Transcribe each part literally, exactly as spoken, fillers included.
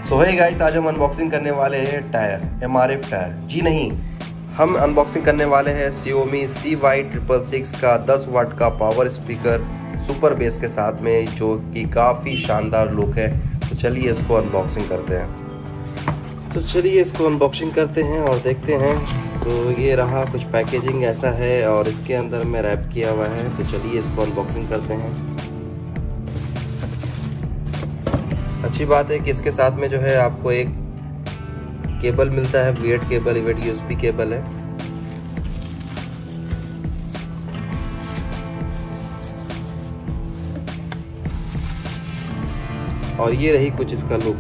सो hey guys, आज हम unboxing करने वाले हैं tyre M R F tyre. जी नहीं, हम अनबॉक्सिंग करने वाले हैं Xiaomi C Y triple six का दस वाट का पावर स्पीकर सुपर बेस के साथ में, जो कि काफ़ी शानदार लुक है। तो चलिए इसको अनबॉक्सिंग करते हैं। तो चलिए इसको अनबॉक्सिंग करते हैं और देखते हैं। तो ये रहा, कुछ पैकेजिंग ऐसा है और इसके अंदर में रैप किया हुआ है। तो चलिए इसको अनबॉक्सिंग करते हैं। अच्छी बात है कि इसके साथ में जो है आपको एक केबल मिलता है, weird cable, weird USB cable है। और ये रही कुछ इसका लुक।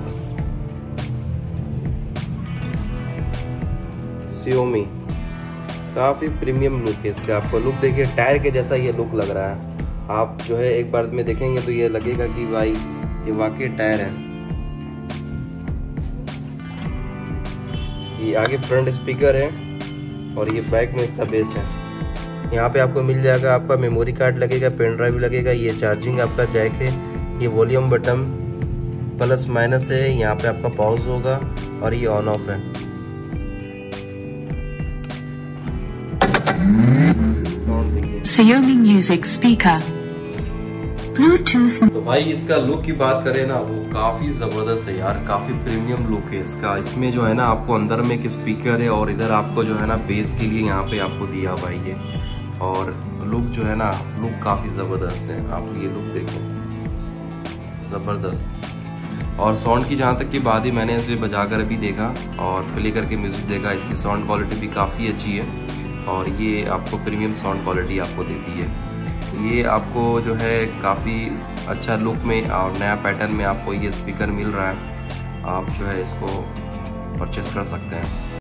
Xiaomi काफी प्रीमियम लुक है इसका। आपको लुक देखिए, टायर के जैसा ये लुक लग रहा है। आप जो है एक बार में देखेंगे तो ये लगेगा कि भाई ये वाकई टायर है। ये आगे फ्रंट स्पीकर है और ये बैक में इसका बेस है। यहाँ पे आपको मिल जाएगा, आपका मेमोरी कार्ड लगेगा, पेन ड्राइव लगेगा, ये चार्जिंग आपका जैक है, ये वॉल्यूम बटन प्लस माइनस है, यहाँ पे आपका पॉज होगा और ये ऑन ऑफ है। Xiaomi music speaker Bluetooth. तो भाई इसका लुक की बात करें ना, वो काफी जबरदस्त है यार, काफी प्रीमियम लुक है इसका। इसमें जो है ना आपको अंदर में एक स्पीकर है और इधर आपको जो है ना बेस के लिए यहाँ पे आपको दिया हुआ है ये। और लुक जो है ना, लुक काफी जबरदस्त है। आप ये लुक देखो, जबरदस्त। और साउंड की जहाँ तक की बात ही, मैंने इसे बजा कर भी देखा और प्ले करके म्यूजिक देखा। इसकी साउंड क्वालिटी भी काफ़ी अच्छी है और ये आपको प्रीमियम साउंड क्वालिटी आपको देती है। ये आपको जो है काफ़ी अच्छा लुक में और नया पैटर्न में आपको ये स्पीकर मिल रहा है। आप जो है इसको परचेस कर सकते हैं।